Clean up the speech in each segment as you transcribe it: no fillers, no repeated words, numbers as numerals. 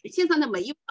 线上的每一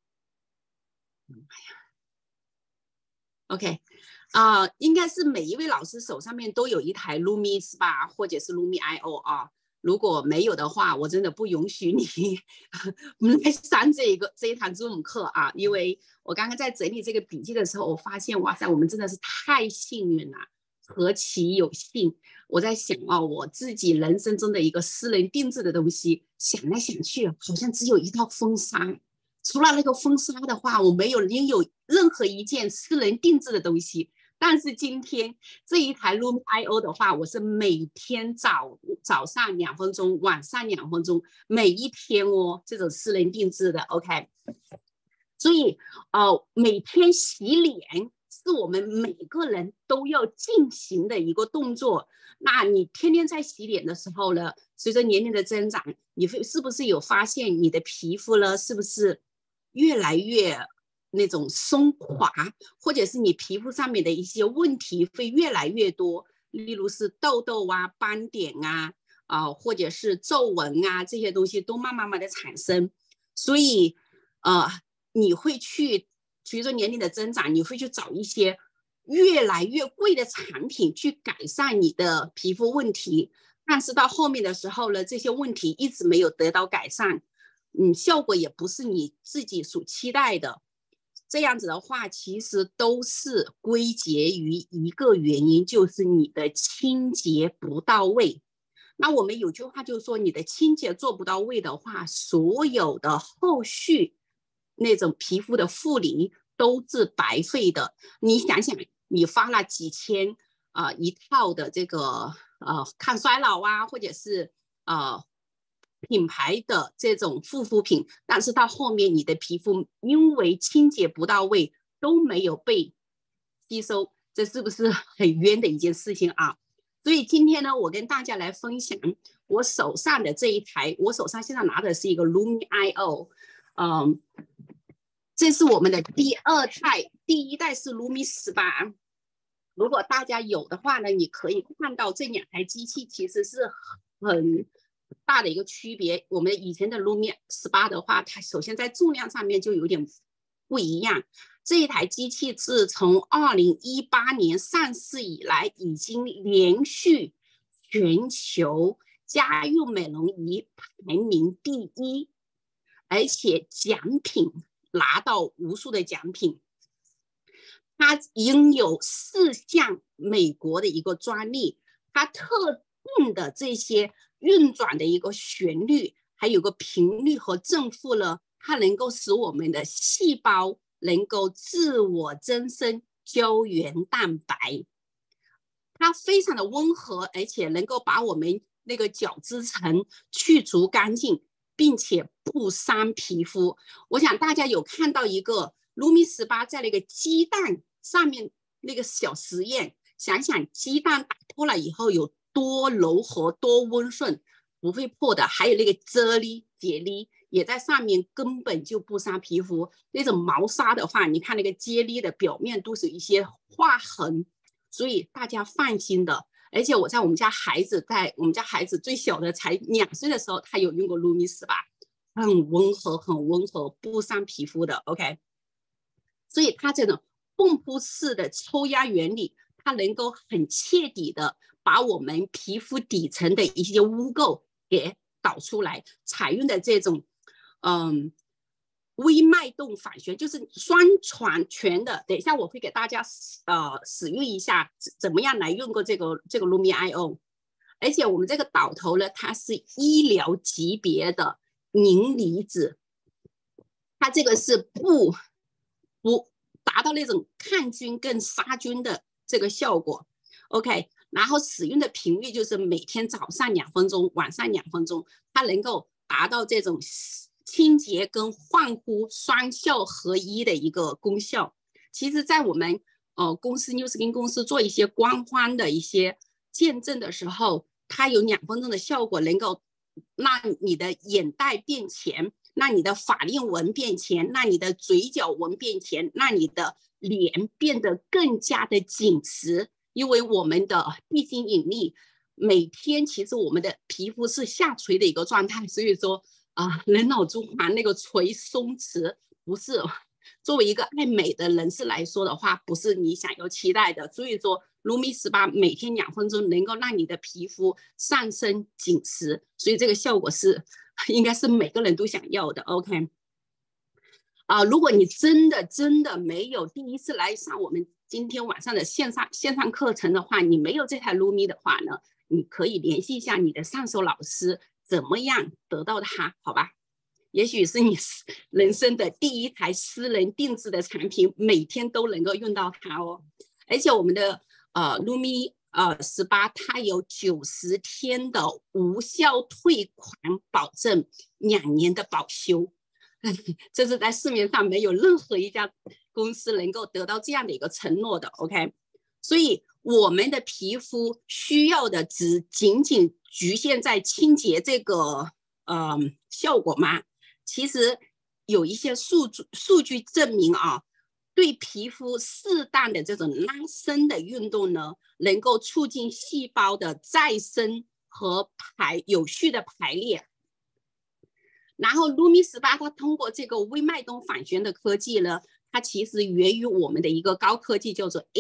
OK 应该是每一位老师手上面都有一台 Lumi Spa 或者是 Lumi IO 啊。如果没有的话，我真的不允许你来上这一堂 Zoom 课啊，因为我刚刚在整理这个笔记的时候，我发现哇塞，我们真的是太幸运了，何其有幸！我在想我自己人生中的一个私人定制的东西，想来想去，好像只有一套婚纱。除了那个婚纱的话，我没有拥有任何一件私人定制的东西。但是今天这一台 Lumi IO 的话，我是每天早上2分钟，晚上2分钟，每一天这种私人定制的 OK。所以每天洗脸是我们每个人都要进行的一个动作。那你天天在洗脸的时候呢，随着年龄的增长，你是不是有发现你的皮肤呢，是不是越来越那种松垮，或者是你皮肤上面的一些问题会越来越多，例如是痘痘啊、斑点或者是皱纹啊，这些东西都慢慢的产生。所以你会去随着年龄的增长，你会去找一些越来越贵的产品去改善你的皮肤问题，但是到后面的时候呢，这些问题一直没有得到改善，效果也不是你自己所期待的。这样子的话，其实都是归结于一个原因，就是你的清洁不到位。那我们有句话就是说，你的清洁做不到位的话，所有的后续那种皮肤的护理都是白费的。你想想，你花了几千一套的这个抗衰老或者是品牌的这种护肤品，但是到后面你的皮肤因为清洁不到位都没有被吸收，这是不是很冤的一件事情啊？所以今天呢，我跟大家来分享我手上的这一台，我手上现在拿的是一个 Lumi IO，这是我们的第2代，第1代是 Lumi 18。如果大家有的话呢，你可以看到这2台机器其实是很大的一个区别。我们以前的 Lumi 18的话，它首先在重量上面就有点不一样。这一台机器自从2018年上市以来，已经连续全球家用美容仪排名第1，而且奖品拿到无数的奖品。它拥有4项美国的一个专利，它特定的这些运转的一个旋律，还有个频率和正负呢，它能够使我们的细胞能够自我增生胶原蛋白。它非常的温和，而且能够把我们那个角质层去除干净，并且不伤皮肤。我想大家有看到一个 Lumi 18在那个鸡蛋上面那个小实验，想想鸡蛋打破了以后有多柔和多温顺，不会破的。还有那个啫喱啫喱也在上面，根本就不伤皮肤。那种毛纱的话，你看那个啫喱的表面都是一些划痕，所以大家放心的。而且我在我们家孩子最小的才2岁的时候，他有用过 Lumi 18，很温和很温和，不伤皮肤的 OK。 所以它这种泵扑式的抽压原理，它能够很彻底的把我们皮肤底层的一些污垢给导出来。采用的这种微脉动反旋，就是双传拳的。等一下我会给大家使用一下怎么样来用过这个 Lumi IO。 而且我们这个导头呢，它是医疗级别的磷离子，它这个是不达到那种抗菌跟杀菌的这个效果 OK。 然后使用的频率就是每天早上2分钟，晚上2分钟，它能够达到这种清洁跟焕肤双效合一的一个功效。其实在我们公司 New Skin 公司做一些官方的一些见证的时候，它有2分钟的效果，能够让你的眼袋变浅，让你的法令纹变浅，让你的嘴角纹变浅，让你的脸变得更加的紧实。因为我们的地心引力，每天其实我们的皮肤是下垂的一个状态，所以说人脑中环那个垂松弛，不是作为一个爱美的人士来说的话，不是你想要期待的。所以说Lumi 18每天2分钟能够让你的皮肤上升紧实，所以这个效果是应该是每个人都想要的。 OK， 如果你真的没有第一次来上我们今天晚上的线上课程的话，你没有这台 Lumi 的话呢，你可以联系一下你的上手老师，怎么样得到它，好吧？也许是你人生的第一台私人定制的产品，每天都能够用到它哦。而且我们的Lumi 18它有90天的无效退款保证，2年的保修，这是在市面上没有任何一家公司能够得到这样的一个承诺的。 OK， 所以我们的皮肤需要的只仅仅局限在清洁这个效果吗？其实有一些数据证明对皮肤适当的这种拉伸的运动呢，能够促进细胞的再生和有序的排列。然后 Lumi 18它通过这个微脉动反旋的科技呢，它其实源于我们的一个高科技叫做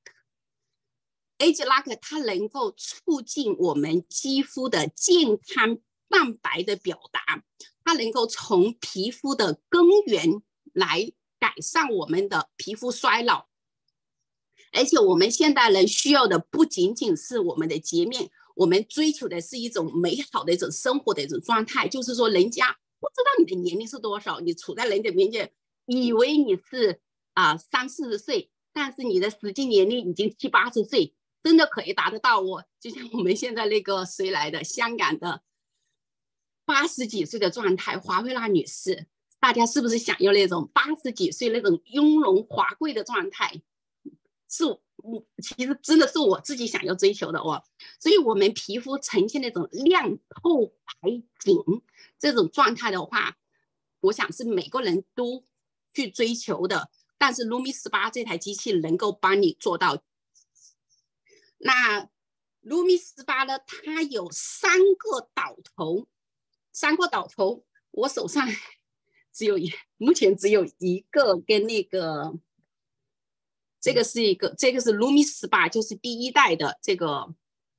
ageLOC。 它能够促进我们肌肤的健康蛋白的表达，它能够从皮肤的根源来改善我们的皮肤衰老。而且我们现代人需要的不仅仅是我们的洁面，我们追求的是一种美好的一种生活的一种状态。就是说人家不知道你的年龄是多少，你处在人家面前以为你是30-40岁，但是你的实际年龄已经70-80岁，真的可以达得到哦。就像我们现在那个谁来的，香港的80几岁的状态，华慧娜女士，大家是不是想要那种80几岁那种雍容华贵的状态？其实真的是我自己想要追求的哦。所以我们皮肤呈现那种亮透白紧这种状态的话，我想是每个人都去追求的。但是 Lumi 18这台机器能够帮你做到。那 Lumi 18呢，它有3个导头，3个导头，我手上目前只有一个，跟那个这个是Lumi 18，就是第1代的这个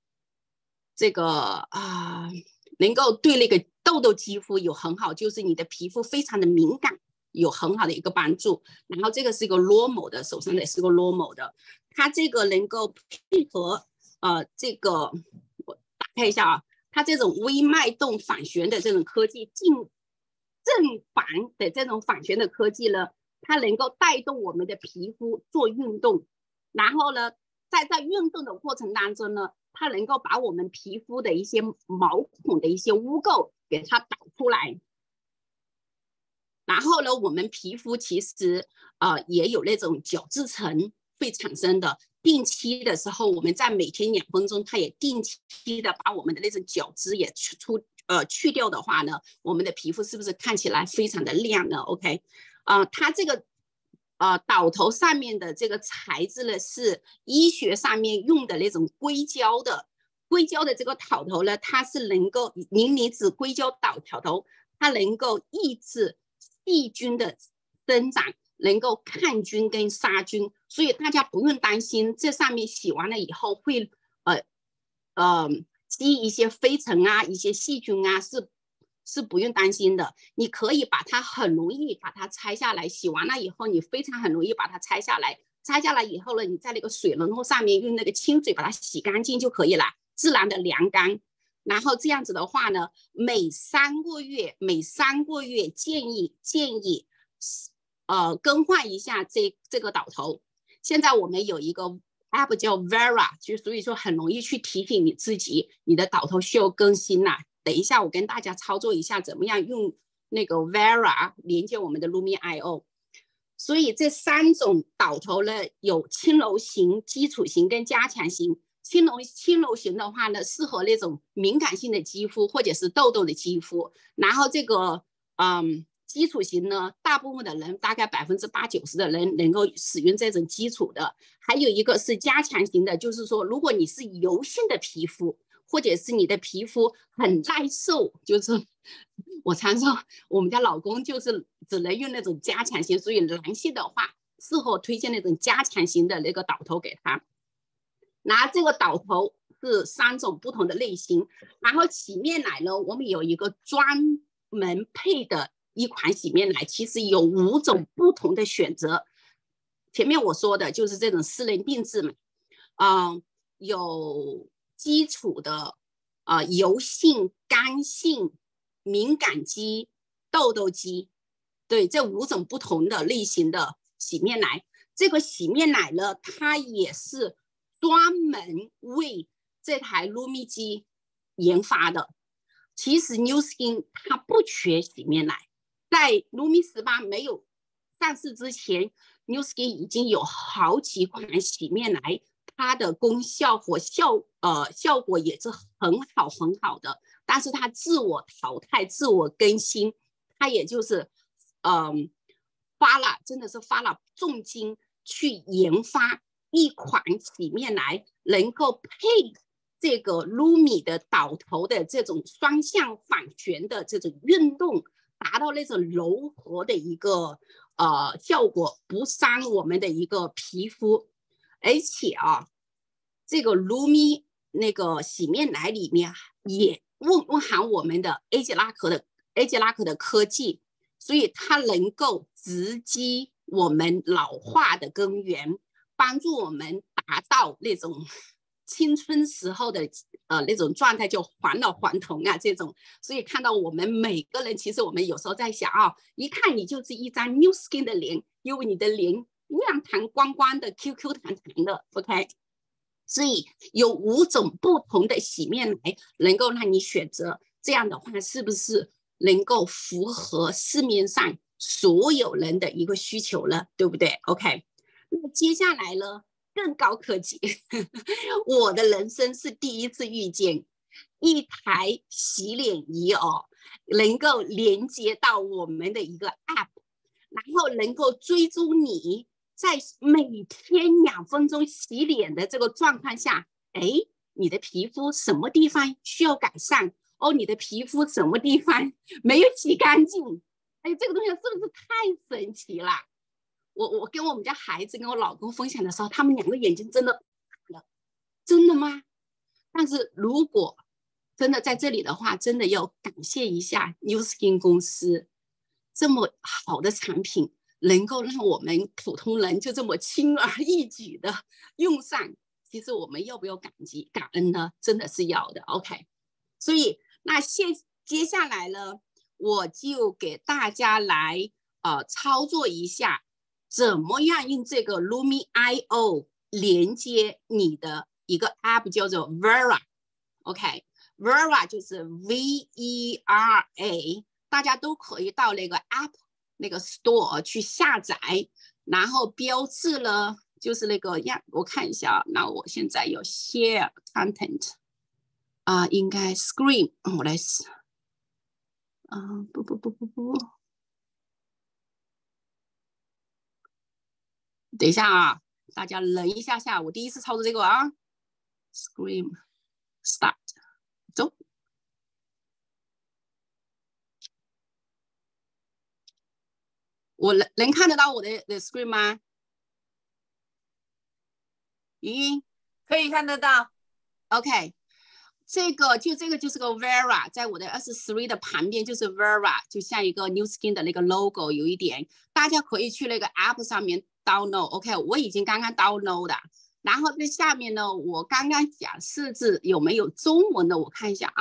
能够对那个痘痘肌肤有很好，就是你的皮肤非常的敏感，有很好的一个帮助。然后这个是一个 normal 的，手上也是个 normal 的，它这个能够配合这个我打开一下它这种微脉动反旋的这种科技，正反的这种反旋的科技呢，它能够带动我们的皮肤做运动，然后呢在运动的过程当中呢，它能够把我们皮肤的一些毛孔的一些污垢给它导出来。然后呢，我们皮肤其实也有那种角质层会产生的，定期的时候我们在每天2分钟，它也定期的把我们的那种角质也去掉的话呢，我们的皮肤是不是看起来非常的亮呢？ OK， 它这个导头上面的这个材质呢，是医学上面用的那种硅胶的这个导头呢，它是能够磷离子硅胶导头，它能够抑制细菌的生长，能够抗菌跟杀菌，所以大家不用担心这上面洗完了以后会积一些飞尘一些细菌是不用担心的。你可以把它很容易把它拆下来，洗完了以后你很容易把它拆下来以后呢，你在那个水龙头上面用那个清水把它洗干净就可以了，自然的凉干。然后这样子的话呢，每3个月建议更换一下这个导头。现在我们有一个 app 叫 Vera， 就所以说很容易去提醒你自己，你的导头需要更新了。等一下我跟大家操作一下怎么样用那个 Vera 连接我们的 Lumi IO。 所以这3种导头呢，有轻柔型、基础型跟加强型。轻柔型的话呢，适合那种敏感性的肌肤或者是痘痘的肌肤。然后这个基础型呢，大部分的人大概80-90%的人能够使用这种基础的。还有一个是加强型的，就是说如果你是油性的皮肤或者是你的皮肤很耐受，就是我常说我们家老公就是只能用那种加强型，所以男性的话适合推荐那种加强型的那个导头给他。拿这个导头是3种不同的类型，然后洗面奶呢，我们有一个专门配的一款洗面奶，其实有5种不同的选择。前面我说的就是这种私人定制嘛，有基础的油性、干性、敏感肌、痘痘肌，对，这5种不同的类型的洗面奶。这个洗面奶呢，它也是专门为这台 Lumi 机研发的。其实 New Skin 它不缺洗面奶，在 Lumi 18没有上市之前， New Skin 已经有好几款洗面奶，它的功效和效果也是很好的，但是它自我淘汰、自我更新，它也就是真的是花了重金去研发一款洗面奶，能够配这个 Lumi 的导头的这种双向反旋的这种运动，达到那种柔和的一个效果，不伤我们的一个皮肤。而且这个 Lumi 那个洗面奶里面也蕴含我们的 Agelak 的科技，所以它能够直击我们老化的根源，帮助我们达到那种青春时候的那种状态，就返老还童啊这种。所以看到我们每个人，其实我们有时候在想一看你就是一张 New Skin 的脸，因为你的脸亮堂光光的 QQ 弹弹的 OK。 所以有5种不同的洗面奶能够让你选择，这样的话是不是能够符合市面上所有人的一个需求呢？对不对 OK。 那接下来呢更高科技我的人生是第一次遇见一台洗脸仪能够连接到我们的一个 App， 然后能够追踪你在每天2分钟洗脸的这个状况下，你的皮肤什么地方需要改善你的皮肤什么地方没有洗干净，这个东西是不是太神奇了？我跟我们家孩子跟我老公分享的时候，他们2个眼睛真的真的吗？但是如果真的在这里的话，真的要感谢一下 New Skin 公司，这么好的产品能够让我们普通人就这么轻而易举的用上，其实我们要不要感恩呢？真的是要的 OK。 所以那接下来呢，我就给大家来操作一下怎么样用这个 Lumi IO 连接你的一个 app 叫做 Vera OK。 Vera 就是 VERA， 大家都可以到那个 app 那个 store 去下载，然后标志了就是那个我看一下，那我现在有 share content 应该 screen 我来不，等一下大家忍一下，我第一次操作这个screen start 走。我能看得到我的 screen 吗？语音可以看得到 OK。 这个就是个 Vera， 在我的23的旁边就是 Vera， 就像一个 New Skin 的那个 logo 有一点，大家可以去那个 app 上面 download OK。 我已经刚刚 download 的，然后在下面呢，我刚刚讲设置有没有中文的，我看一下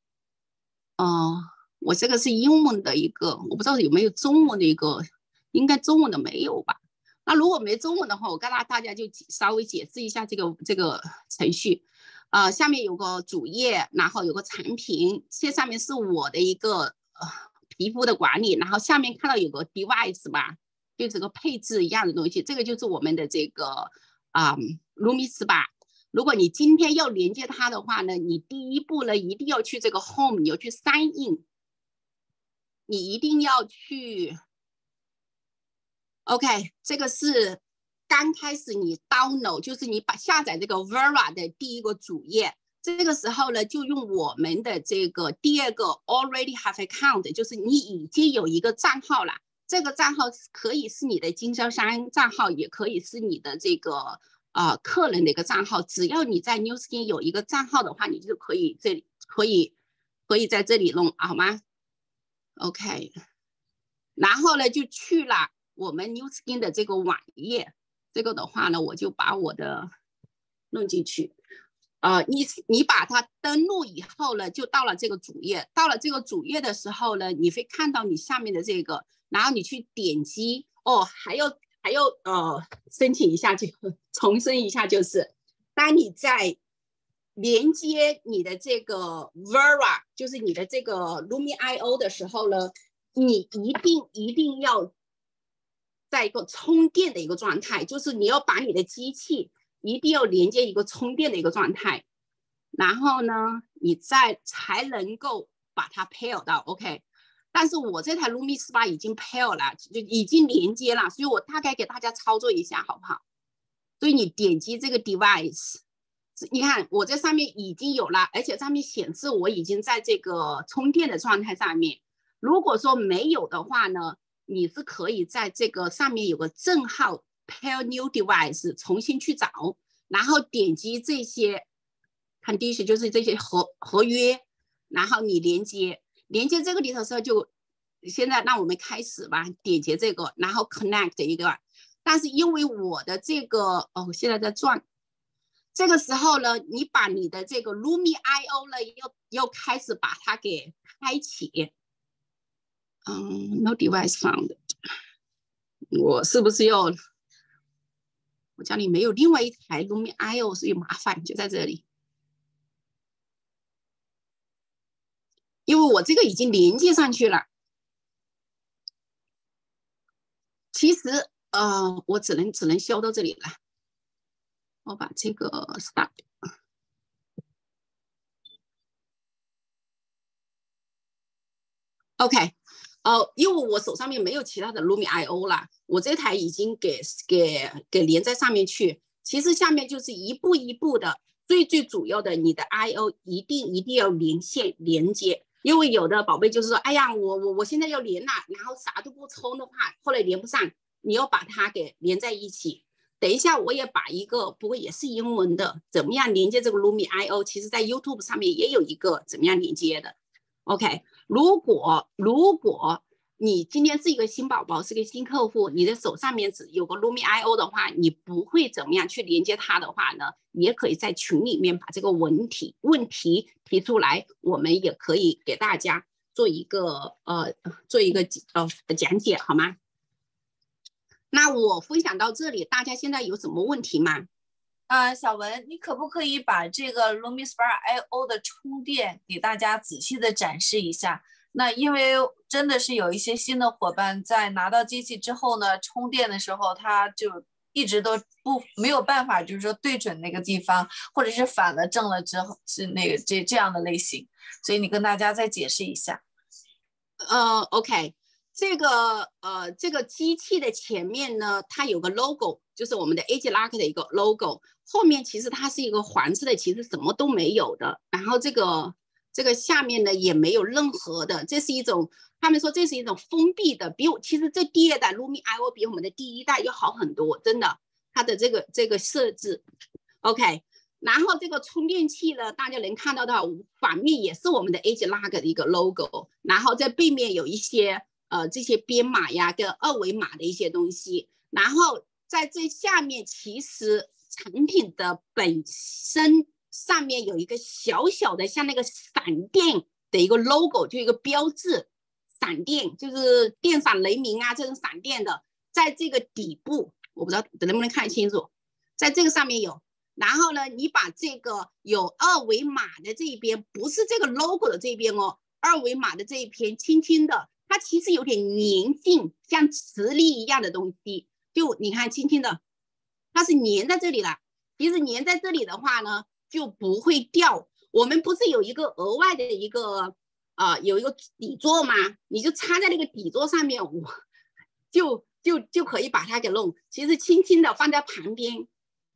我这个是英文的一个，我不知道有没有中文的一个，应该中文的没有吧。那如果没中文的话，我跟大家就稍微解释一下这个程序。下面有个主页，然后有个产品，这上面是我的一个皮肤的管理，然后下面看到有个 device 吧，就这个配置一样的东西，这个就是我们的这个Lumi 18。如果你今天要连接它的话呢，你第一步呢一定要去这个 home， 你要去 sign in， 你一定要去 OK。 这个是刚开始你 download， 就是你下载这个 Vera 的第一个主页， 这个时候呢，就用我们的这个第二个 already have account， 就是你已经有一个账号了。这个账号可以是你的经销商账号，也可以是你的这个客人的一个账号。只要你在 New Skin 有一个账号的话，你就可以可以在这里弄，好吗 ？OK， 然后呢就去了我们 New Skin 的这个网页。这个的话呢，我就把我的弄进去。你把它登录以后呢，就到了这个主页。到了这个主页的时候呢，你会看到你下面的这个，然后你去点击。还要申请一下，就重申一下，就是当你在连接你的这个 Vera， 就是你的这个 Lumi.io 的时候呢，你一定要在一个充电的一个状态，就是你要把你的机器一定要连接一个充电的一个状态，然后呢，你才能够把它 pair 到 OK。但是我这台 Lumi 18已经 pair 了，就已经连接了，所以我大概给大家操作一下，好不好？所以你点击这个 device， 你看我这上面已经有了，而且上面显示我已经在这个充电的状态上面。如果说没有的话呢，你是可以在这个上面有个证号 pair new device 重新去找，然后点击这些 condition， 就是这些合约，然后你连接这个里头的时候，就现在让我们开始吧，点击这个，然后 connect 一个。但是因为我的这个现在在转，这个时候呢，你把你的这个 Lumi.io 呢要开始把它给开启。No device found。我是不是要？我家里没有另外一台 Lumi.io， 所以麻烦就在这里。因为我这个已经连接上去了。其实我只能修到这里了。我把这个 stop。OK， 因为我手上面没有其他的 Lumi.io 了，我这台已经给连在上面去。其实下面就是一步一步的，最主要的，你的 IO 一定要连接。因为有的宝贝就是说，哎呀，我现在要连了，然后啥都不充的话，后来连不上，你要把它给连在一起。等一下我也把一个，不过也是英文的，怎么样连接这个 Lumi.io， 其实在 YouTube 上面也有一个怎么样连接的。OK， 如果你今天是一个新宝宝，是个新客户，你的手上面只有个 Lumi.io 的话，你不会怎么样去连接它的话呢，也可以在群里面把这个问题提出来，我们也可以给大家做一个讲解，好吗？那我分享到这里，大家现在有什么问题吗？ 小文，你可不可以把这个 LumiSpire.io 的充电给大家仔细的展示一下？那因为真的是有一些新的伙伴在拿到机器之后呢，充电的时候他就一直都没有办法，就是说对准那个地方，或者是反了正了之后是那个这样的类型，所以你跟大家再解释一下。 OK， 这个机器的前面呢，它有个 logo， 就是我们的 Agelak 的一个 logo， 后面其实它是一个黄色的，其实什么都没有的。然后这个下面呢也没有任何的，这是一种他们说这是一种封闭的，其实这第二代 Lumi.io 比我们的第一代要好很多，真的，它的这个设置 OK。然后这个充电器呢，大家能看到的反面也是我们的 Agelak 的一个 logo， 然后在背面有一些这些编码呀跟二维码的一些东西，然后在这下面其实产品的本身上面有一个小小的像那个闪电的一个 logo， 就一个标志，闪电就是电闪雷鸣啊这种闪电的，在这个底部我不知道能不能看清楚，在这个上面有。然后呢，你把这个有二维码的这一边，不是这个 logo 的这边哦，二维码的这一边轻轻的，它其实有点粘性，像磁力一样的东西，就你看轻轻的，它是粘在这里了。其实粘在这里的话呢，就不会掉。我们不是有一个额外的一个有一个底座吗？你就插在那个底座上面，就可以把它给弄。其实轻轻的放在旁边。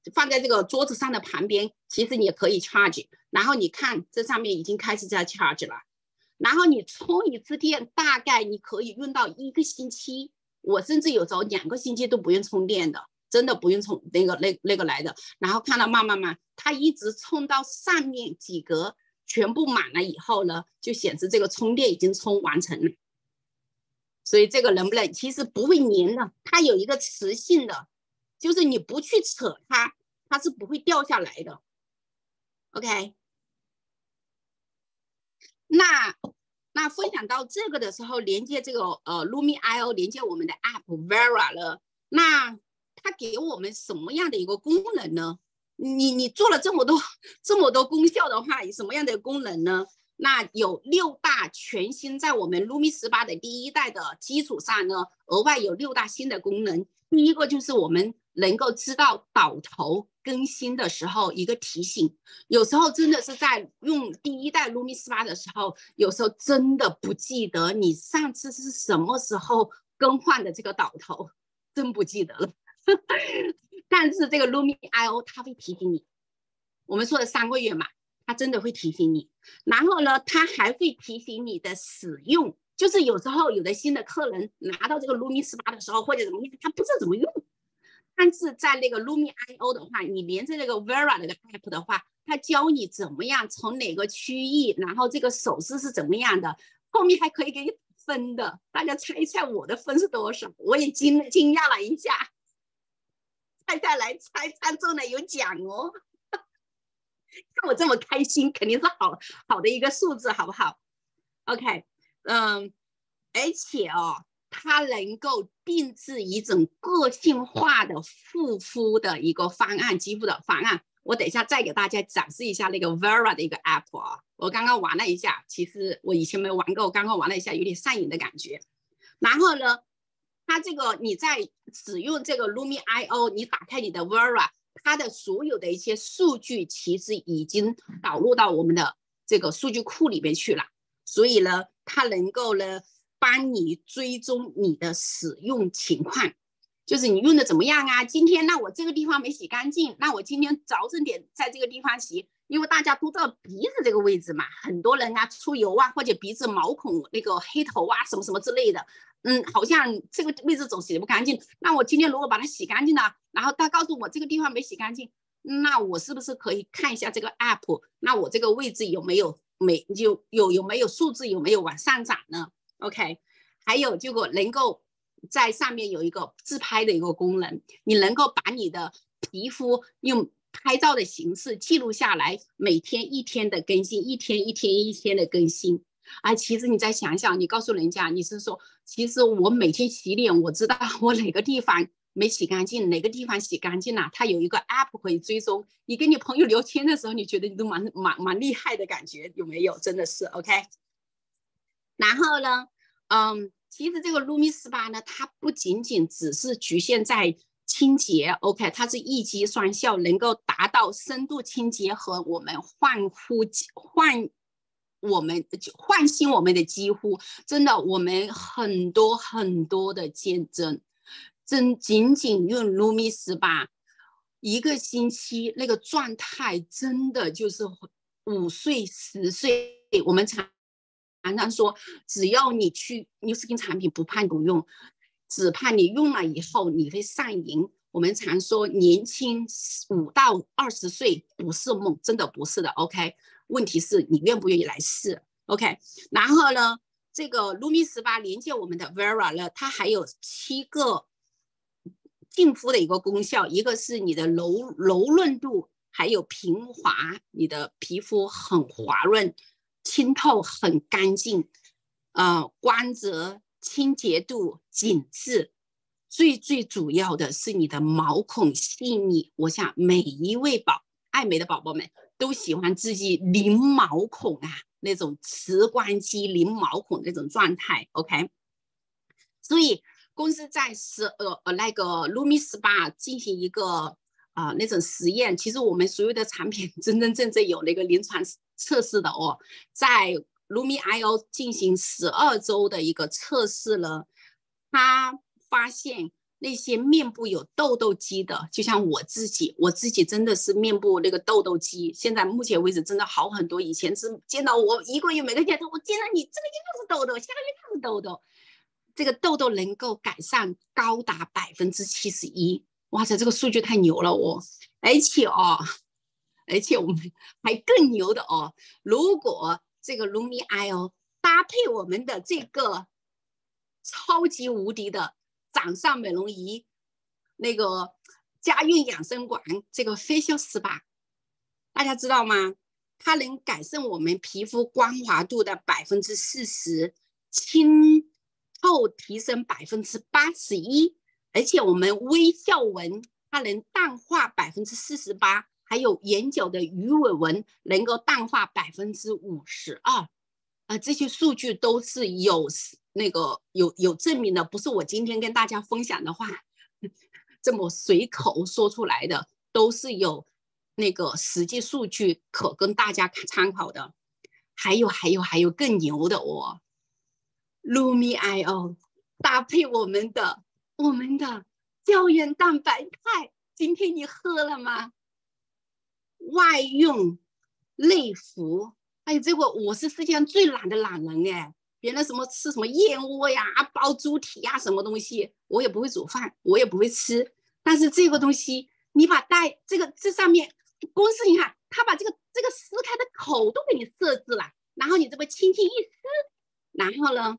放在这个桌子上的旁边，其实你也可以 charge。然后你看这上面已经开始在 charge 了，然后你充一次电，大概你可以用到1个星期，我甚至有时候2个星期都不用充电的，真的不用充那个来的。然后看到慢慢，它一直充到上面几格全部满了以后呢，就显示这个充电已经充完成了。所以这个能不能其实不会粘的，它有一个磁性的，就是你不去扯它，它是不会掉下来的。OK， 那分享到这个的时候，连接这个Lumi IO， 连接我们的 App Vera 了，那它给我们什么样的一个功能呢？你做了这么多功效的话，有什么样的功能呢？那有6大全新，在我们 Lumi 18的第1代的基础上呢，额外有6大新的功能。第一个就是我们能够知道导头更新的时候一个提醒，有时候真的是在用第1代 Lumi 18的时候，有时候真的不记得你上次是什么时候更换的这个导头，真不记得了。但是这个 Lumi IO 它会提醒你，我们说的3个月嘛，它真的会提醒你。然后呢，它还会提醒你的使用，就是有时候有的新的客人拿到这个 Lumi 18的时候或者怎么样，他不知道怎么用。但是在那个 Lumi IO 的话，你连着那个 Vera 那个 app 的话，它教你怎么样从哪个区域，然后这个手势是怎么样的，后面还可以给你分的。大家猜一猜我的分是多少？我也惊讶了一下，猜下来猜中了有奖哦。看我这么开心，肯定是好的一个数字，好不好 ？OK， 而且它能够定制一种个性化的护肤的一个方案，肌肤的方案。我等一下再给大家展示一下那个 Vera 的一个 app 啊，我刚刚玩了一下，其实我以前没玩过，我刚刚玩了一下，有点上瘾的感觉。然后呢，它这个你在使用这个 Lumi IO， 你打开你的 Vera， 它的所有的一些数据其实已经导入到我们的这个数据库里面去了，所以呢，它能够呢帮你追踪你的使用情况，就是你用的怎么样啊？今天那我这个地方没洗干净，那我今天着重点在这个地方洗，因为大家都知道鼻子这个位置嘛，很多人啊出油啊，或者鼻子毛孔那个黑头啊什么什么之类的，好像这个位置总洗不干净。那我今天如果把它洗干净了，然后他告诉我这个地方没洗干净，那我是不是可以看一下这个 app？ 那我这个位置有没有数字有没有往上涨呢 ？OK， 还有这个能够在上面有一个自拍的一个功能，你能够把你的皮肤用拍照的形式记录下来，每天一天的更新，一天的更新。其实你再想想，你告诉人家，你是说，其实我每天洗脸，我知道我哪个地方没洗干净，哪个地方洗干净了，它有一个 app 可以追踪。你跟你朋友聊天的时候，你觉得你都蛮厉害的感觉，有没有？真的是 OK。然后呢，其实这个 Lumi 18呢，它不仅仅只是局限在清洁 ，OK， 它是一机双效，能够达到深度清洁和我们焕新我们的肌肤。真的，我们很多的见证，仅仅用 Lumi 18，一个星期那个状态真的就是5岁10岁。我们常说，只要你去 New Skin 产品，不怕不用，只怕你用了以后你会上瘾。我们常说年轻5到20岁不是梦，真的不是的 OK， 问题是你愿不愿意来试 OK。 然后呢，这个 Lumi 18连接我们的 Vera 呢，它还有7个净肤的一个功效，一个是你的柔润度，还有平滑，你的皮肤很滑润清透很干净，光泽清洁度紧致，最主要的是你的毛孔细腻。我想每一位爱美的宝宝们都喜欢自己零毛孔啊，那种磁光肌零毛孔那种状态 OK。 所以公司在那个 Lumi 18进行一个那种实验，其实我们所有的产品真正有那个临床测试的在 Lumi IO 进行12周的一个测试了，他发现那些面部有痘痘肌的，就像我自己真的是面部那个痘痘肌，现在目前为止真的好很多。以前是见到我一个月每个月我见到你这个月又是痘痘，下个月又是痘痘，这个痘痘能够改善高达71%，哇塞，这个数据太牛了哦！而且我们还更牛的哦，如果这个 Lumi Eye 搭配我们的这个超级无敌的掌上美容仪，那个佳韵养生馆这个 facial spa， 大家知道吗？它能改善我们皮肤光滑度的40%，清透提升81%，而且我们微笑纹它能淡化48%，还有眼角的鱼尾纹能够淡化52%。这些数据都是有证明的，不是我今天跟大家分享的话这么随口说出来的，都是有那个实际数据可跟大家参考的。还有更牛的哦，Lumi Eye 搭配我们的胶原蛋白肽，今天你喝了吗？外用内服，哎，这个我是世界上最懒的懒人哎！别人什么吃什么燕窝呀、包猪蹄呀，什么东西，我也不会煮饭，我也不会吃。但是这个东西，你把这上面，公司你看，他把这个撕开的口都给你设置了，然后你这么轻轻一撕，然后呢，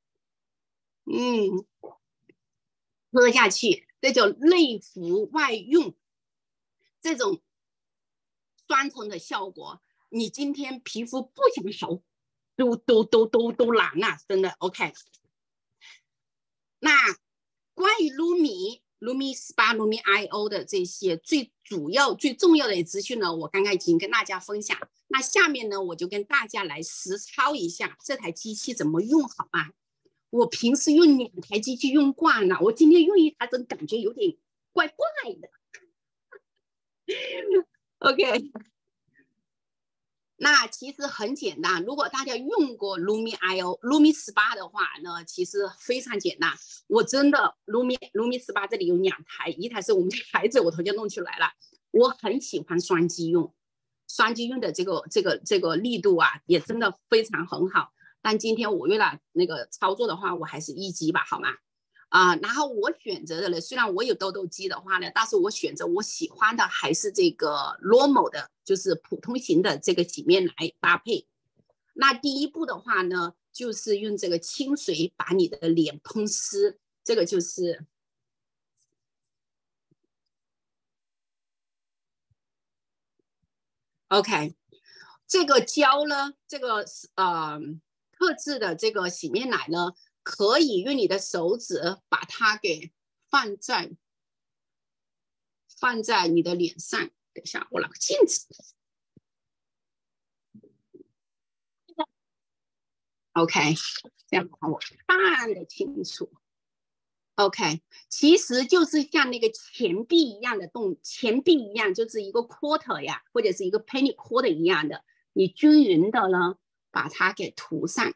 喝下去，这叫内服外用，这种双重的效果。你今天皮肤不想好，都难了，真的 OK。那关于 Lumi Spa、Lumi IO 的这些最主要、最重要的资讯呢，我刚刚已经跟大家分享。那下面呢，我就跟大家来实操一下这台机器怎么用好吗？我平时用2台机器用惯了，我今天用1台，总感觉有点怪怪的。OK。那其实很简单，如果大家用过 Lumi Spa 的话呢，其实非常简单。我真的 Lumi Spa 这里有2台，一台是我们的孩子，我头先弄出来了。我很喜欢双击用的这个力度啊，也真的非常很好。但今天我为了那个操作的话，我还是1击吧，好吗？然后我选择的呢，虽然我有痘痘肌的话呢，但是我选择我喜欢的还是这个 normal 的，就是普通型的这个洗面奶搭配。那第一步的话呢，就是用这个清水把你的脸喷湿，这个就是OK。这个胶呢，这个特制的这个洗面奶呢，可以用你的手指把它给放在你的脸上。等一下，我拿个镜子。OK， 这样把我看得清楚。OK， 其实就是像那个钱币一样的钱币一样，就是一个 quarter 呀，或者是一个 penny quarter 一样的，你均匀的呢把它给涂上。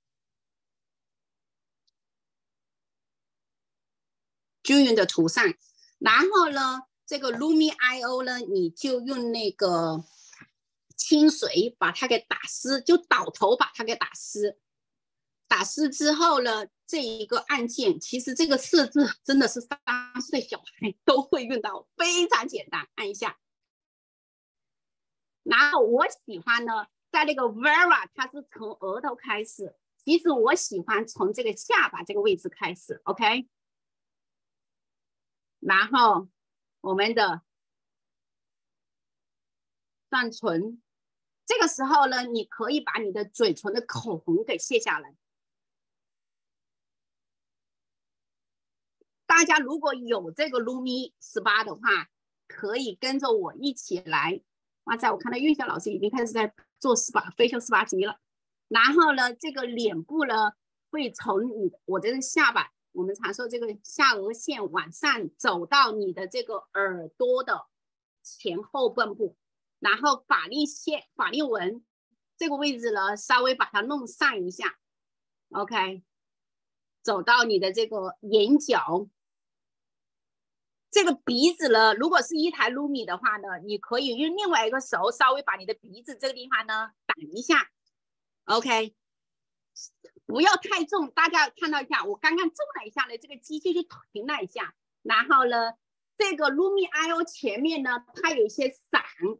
均匀的涂上，然后呢，这个 Lumi IO 呢，你就用那个清水把它给打湿，就倒头把它给打湿。打湿之后呢，这一个按键，其实这个设置真的是3岁小孩都会用到，非常简单，按一下。然后我喜欢呢，在那个 Vera 它是从额头开始，其实我喜欢从这个下巴这个位置开始 ，OK。然后我们的上唇，这个时候呢，你可以把你的嘴唇的口红给卸下来。大家如果有这个 Lumi Spa 的话，可以跟着我一起来。哇塞，我看到月小老师已经开始在做 facial spa 级了。然后呢，这个脸部呢，会从我这个下巴，我们常说这个下颚线往上走到你的这个耳朵的前后半部，然后法令纹这个位置呢，稍微把它弄上一下 ，OK， 走到你的这个眼角， 这个鼻子呢，如果是一台 Lumi 的话呢，你可以用另外一个手稍微把你的鼻子这个地方呢挡一下 ，OK， 不要太重。大家看到一下，我刚刚重了一下呢，这个机器就停了一下。然后呢，这个 Lumi IO 前面呢，它有一些闪，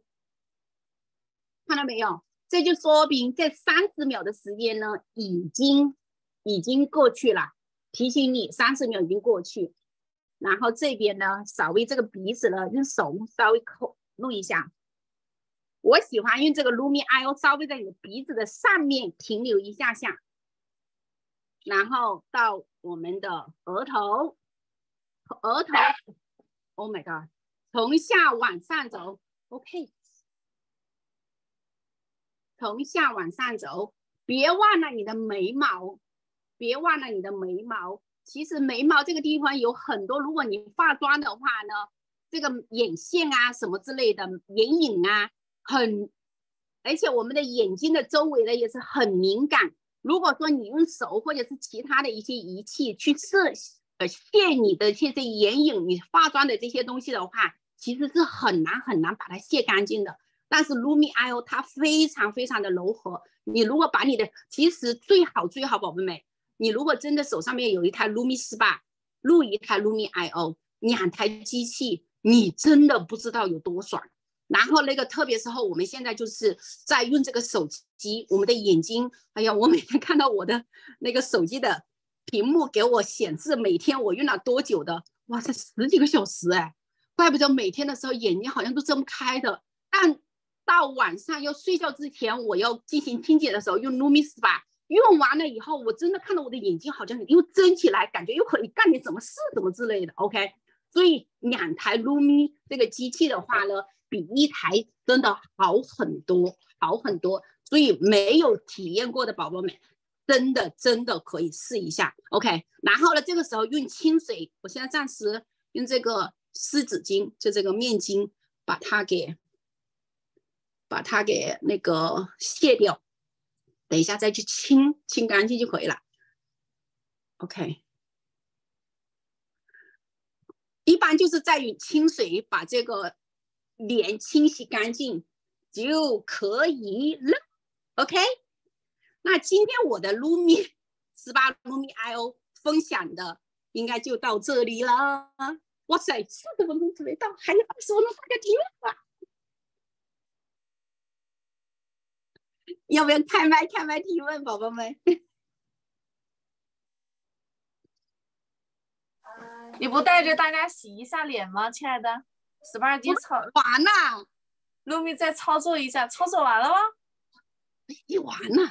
看到没有？这就说明这30秒的时间呢，已经过去了。提醒你，30秒已经过去。然后这边呢，稍微这个鼻子呢，用手稍微弄一下。我喜欢用这个 Lumi IO 稍微在你的鼻子的上面停留一下下，然后到我们的额头 ，Oh my god， 从下往上走 ，OK， 从下往上走，别忘了你的眉毛，别忘了你的眉毛。其实眉毛这个地方有很多，如果你化妆的话呢，这个眼线啊什么之类的，眼影啊，而且我们的眼睛的周围呢也是很敏感。如果说你用手或者是其他的一些仪器去卸你的这些眼影，你化妆的这些东西的话，其实是很难把它卸干净的。但是 Lumi IO 它非常的柔和，你如果把你的，其实最好宝贝们，你如果真的手上面有一台 Lumi Spa， 录一台 Lumi IO， 2台机器，你真的不知道有多爽。然后那个特别时候，我们现在就是在用这个手机，我们的眼睛，哎呀，我每天看到我的那个手机的屏幕给我显示每天我用了多久的，哇塞，10几个小时哎，怪不得每天的时候眼睛好像都睁不开的。但到晚上要睡觉之前，我要进行清洁的时候用 Lumi Spa， 用完了以后，我真的看到我的眼睛好像又睁起来，感觉又可以干点什么事什么之类的 ，OK。所以2台 Lumi 这个机器的话呢，比1台真的好很多。所以没有体验过的宝宝们，真的可以试一下 ，OK。然后呢，这个时候用清水，我现在暂时用这个湿纸巾，就这个面巾，把它给那个卸掉，等一下再去清干净就可以了 ，OK。一般就是在用清水把这个脸清洗干净就可以了 ，OK。那今天我的 Lumi Spa Lumi IO 分享的应该就到这里了。哇塞，40分钟准备到，还有20分钟大家提问吧。要不要开麦提问，宝宝们？ 你不带着大家洗一下脸吗，亲爱的 ？Spa 机完了 ，Lumi 再操作一下，操作完了吗？ 你完了。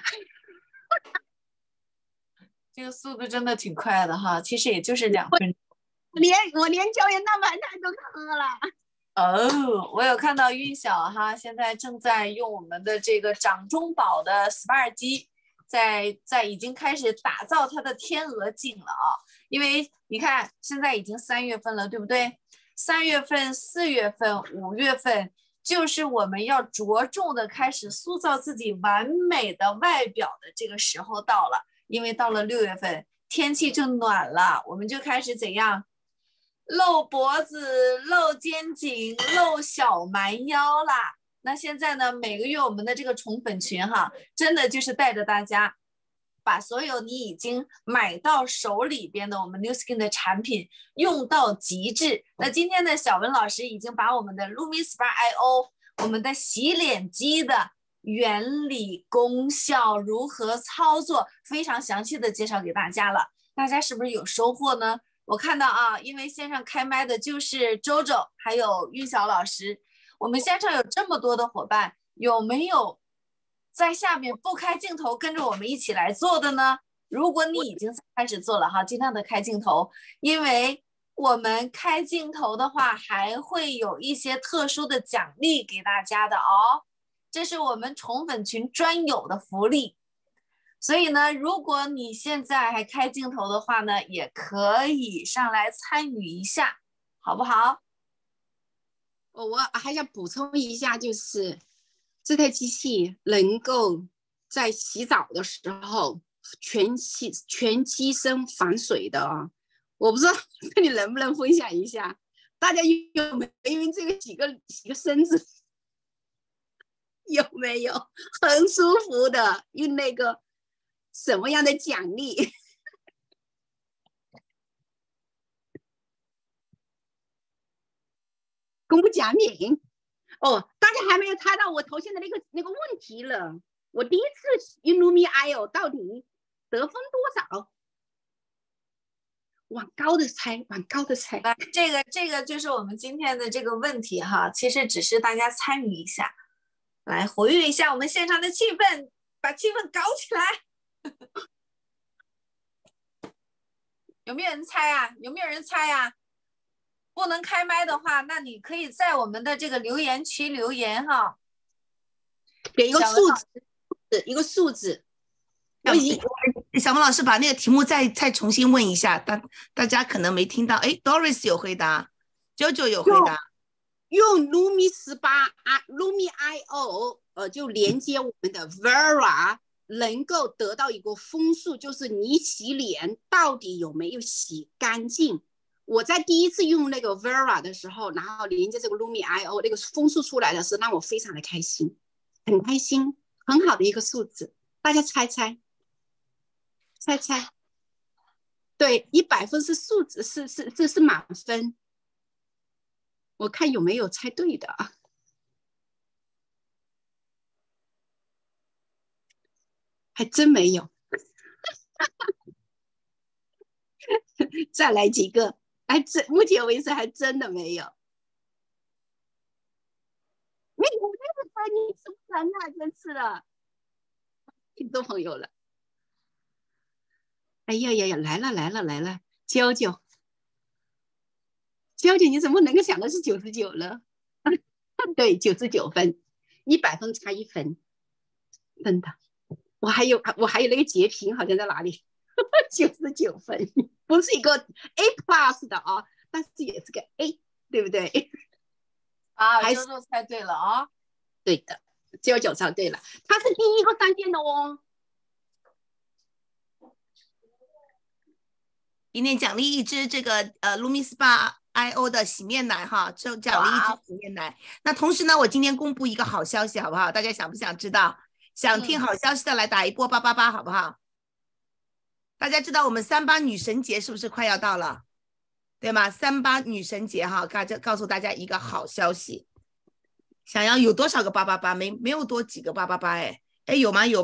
这个速度真的挺快的哈，其实也就是2分钟。 我连胶原蛋白奶都喝了。 哦，我有看到韵小哈，现在正在用我们的这个掌中宝的 Spa 机，在已经开始打造它的天鹅颈了啊。因为你看，现在已经3月份了，对不对？3月份、4月份、5月份，就是我们要着重的开始塑造自己完美的外表的这个时候到了。因为到了6月份，天气就暖了，我们就开始怎样？露脖子、露肩颈、露小蛮腰啦。那现在呢，每个月我们的这个宠粉群哈，真的就是带着大家把所有你已经买到手里边的我们 New Skin 的产品用到极致。那今天呢，小文老师已经把我们的 Lumi Spa IO 我们的洗脸机的原理、功效、如何操作，非常详细的介绍给大家了。大家是不是有收获呢？我看到啊，因为线上开麦的就是周周还有韵小老师，我们线上有这么多的伙伴，有没有在下面不开镜头跟着我们一起来做的呢？如果你已经开始做了哈，尽量的开镜头，因为我们开镜头的话，还会有一些特殊的奖励给大家的哦，这是我们宠粉群专有的福利。所以呢，如果你现在还开镜头的话呢，也可以上来参与一下，好不好？ 我还想补充一下，就是这台机器能够在洗澡的时候全机身防水的啊，我不知道这里能不能分享一下。 大家有没有用这个洗个身子？有没有很舒服的？用那个什么样的奖励？公布奖品哦！大家还没有猜到我头像的那个问题了。我第一次用 Lumi IO 到底得分多少？往高的猜，往高的猜。 这个就是我们今天的这个问题哈，其实只是大家参与一下，来活跃一下我们现场的气氛，把气氛搞起来。有没有人猜啊？有没有人猜啊？不能开麦的话，那你可以在我们的这个留言区留言哈， 给一个数字，一个数字。 小萌老师把那个题目再重新问一下，大家可能没听到。哎 ，Doris 有回答，JoJo 有回答。 用 Lumi 18 Lumi IO 就连接我们的 Vera， 能够得到一个分数，就是你洗脸到底有没有洗干净。我在第一次用那个 Vera 的时候，然后连接这个 Lumi IO， 那个分数出来的是让我非常的开心，很开心，很好的一个数字。大家猜猜。对，100分是数字，是满分。我看有没有猜对的啊？还真没有。再来几个，目前为止还真的没有。没有这个分，你出人啊，真是的，挺多朋友了。哎呀呀呀，来了，娇娇，你怎么能够想的是99了？对，99分，100分差1分，真的。我还有那个截屏，好像在哪里？99分，不是一个 A+ 的啊，但是也是个 A， 对不对？ 啊，JoJo猜对了啊， 对的，JoJo猜对了，他是第一个上线的哦。 今天奖励一支这个Lumi Spa IO 的洗面奶哈，就奖励一支洗面奶。那同时呢，我今天公布一个好消息，好不好？大家想不想知道？想听好消息的来打一波888，好不好？大家知道我们38女神节是不是快要到了？对吗？38女神节哈，告诉大家一个好消息。想要有多少个888？没有多几个888哎，有吗？有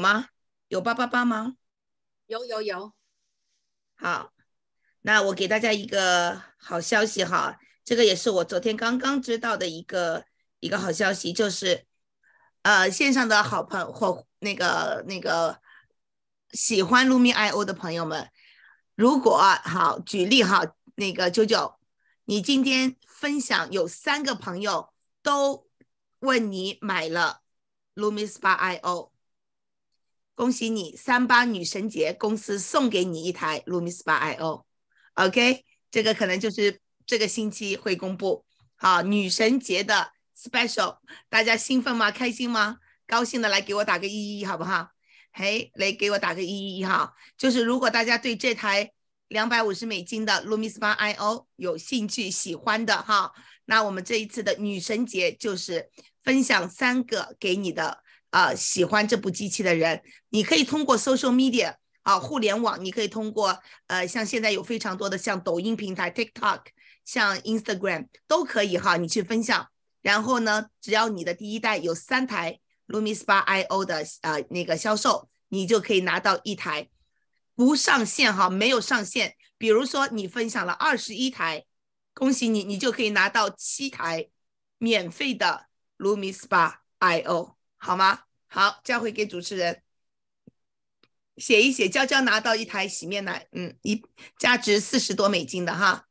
888吗？ 有。 好。那我给大家一个好消息哈，这个也是我昨天刚刚知道的一个好消息，就是线上的好朋友或那个喜欢 Lumi IO 的朋友们，如果好举例哈，那个99，你今天分享有3个朋友都问你买了 Lumi Spa IO， 恭喜你，38女神节公司送给你一台 Lumi Spa IO。OK， 这个可能就是这个星期会公布。好，女神节的 special， 大家兴奋吗？开心吗？高兴的来给我打个11好不好？嘿，来给我打个11哈。就是如果大家对这台$250的 Lumi Spa IO 有兴趣、喜欢的哈，那我们这一次的女神节就是分享3个给你的喜欢这部机器的人，你可以通过 social media。互联网你可以通过像现在有非常多的像抖音平台 TikTok 像 Instagram 都可以哈，你去分享，然后呢只要你的第一代有3台 Lumi Spa IO 的那个销售，你就可以拿到1台，不上线哈，没有上线。比如说你分享了21台，恭喜你，你就可以拿到7台免费的 Lumi Spa IO， 好吗？好，交回给主持人。写一写，娇娇拿到1台洗面奶，价值$40多的哈。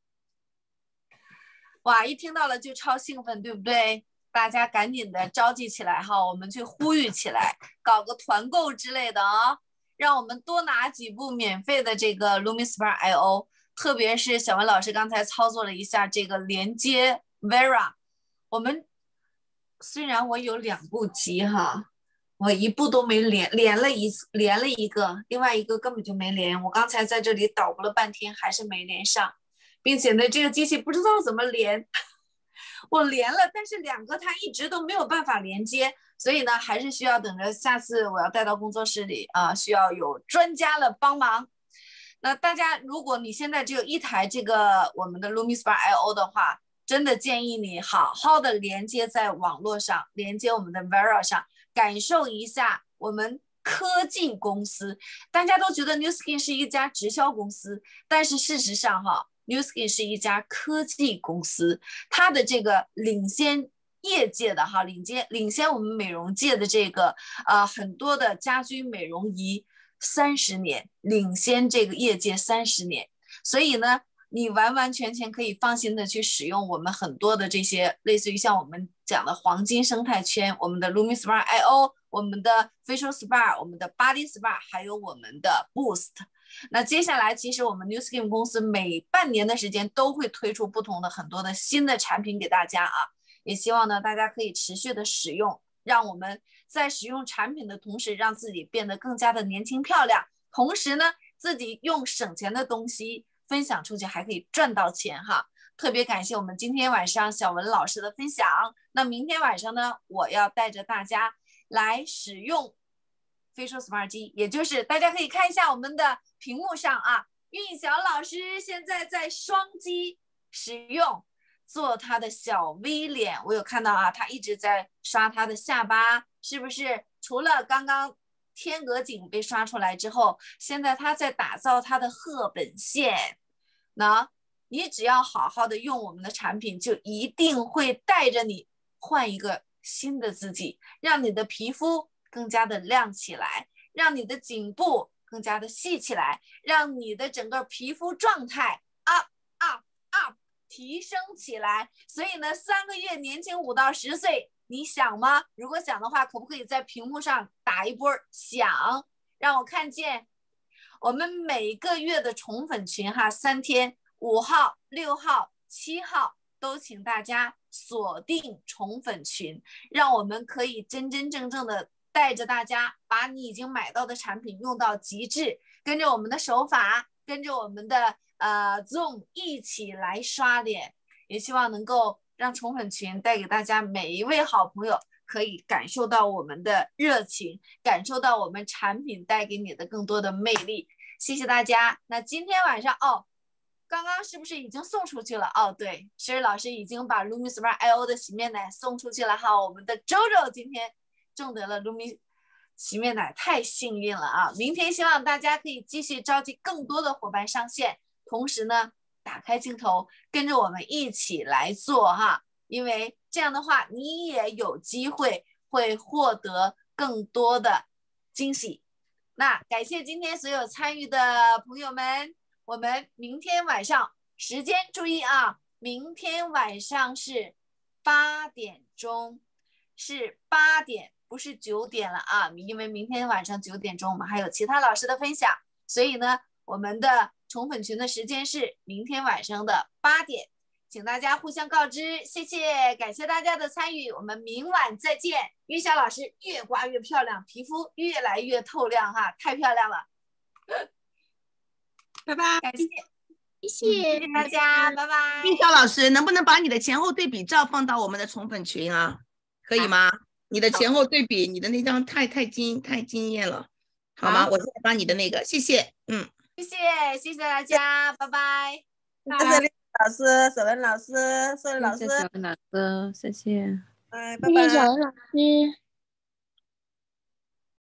哇，一听到了就超兴奋，对不对？大家赶紧的召集起来哈，我们去呼吁起来，搞个团购之类的啊，让我们多拿几部免费的这个 Lumi Spa IO， 特别是小文老师刚才操作了一下这个连接 Vera， 我们虽然我有2部机哈。我一步都没连了一个，另外一个根本就没连。我刚才在这里捣鼓了半天，还是没连上。 并且呢，这个机器不知道怎么连，我连了，但是2个它一直都没有办法连接，所以呢，还是需要等着下次我要带到工作室里啊，需要有专家了帮忙。那大家，如果你现在只有一台这个我们的 LumiSpa IO 的话，真的建议你好好的连接在网络上，连接我们的 Vera 上，感受一下我们科技公司。大家都觉得 Nu Skin 是一家直销公司，但是事实上Nu Skin 是一家科技公司，它的这个领先业界的领先我们美容界的这个很多的家居美容仪30年，领先这个业界30年，所以呢，你完完全全可以放心的去使用我们很多的这些类似于像我们讲的黄金生态圈，我们的 LumiSpa IO， 我们的 Facial Spa， 我们的 Body Spa， 还有我们的 Boost。那接下来其实我们 Nu Skin 公司每半年的时间都会推出不同的很多的新的产品给大家也希望呢大家可以持续的使用，让我们在使用产品的同时让自己变得更加的年轻漂亮，同时呢自己用省钱的东西分享出去还可以赚到钱特别感谢我们今天晚上小文老师的分享。那明天晚上呢，我要带着大家来使用 Facial Smart 机，也就是大家可以看一下我们的屏幕上韵小老师现在在双击使用做他的小 V 脸，我有看到他一直在刷他的下巴，是不是？除了刚刚天鹅颈被刷出来之后，现在他在打造他的褐本线。那你只要好好的用我们的产品，就一定会带着你换一个新的自己，让你的皮肤更加的亮起来，让你的颈部更加的细起来，让你的整个皮肤状态 up 提升起来。所以呢，3个月年轻5到10岁，你想吗？如果想的话，可不可以在屏幕上打一波想，让我看见我们每个月的宠粉群3天，5号、6号、7号都请大家锁定宠粉群，让我们可以真真正正的带着大家把你已经买到的产品用到极致，跟着我们的手法，跟着我们的Zoom 一起来刷脸，也希望能够让宠粉群带给大家每一位好朋友可以感受到我们的热情，感受到我们产品带给你的更多的魅力。谢谢大家。那今天晚上刚刚是不是已经送出去了？对，石老师已经把 LumiSpa IO 的洗面奶送出去了我们的周周今天中得了 Lumi 洗面奶，太幸运了明天希望大家可以继续召集更多的伙伴上线，同时呢打开镜头跟着我们一起来做因为这样的话你也有机会会获得更多的惊喜。那感谢今天所有参与的朋友们，我们明天晚上时间注意明天晚上是8点钟，是8点，不是9点了因为明天晚上9点钟我们还有其他老师的分享，所以呢我们的宠粉群的时间是明天晚上的8点，请大家互相告知。谢谢，感谢大家的参与，我们明晚再见。韵小老师越刮越漂亮，皮肤越来越透亮太漂亮了。 拜拜， 感谢，谢谢大家，拜拜。 韵小老师，能不能把你的前后对比照放到我们的宠粉群可以吗？你的前后对比，你的那张太惊艳了，好吗？我现在把你的那个，谢谢， 谢谢大家，拜拜。 谢谢丽老师、小文老师、宋丽老师， 谢谢小文老师，谢谢。 拜拜。 谢谢小文老师。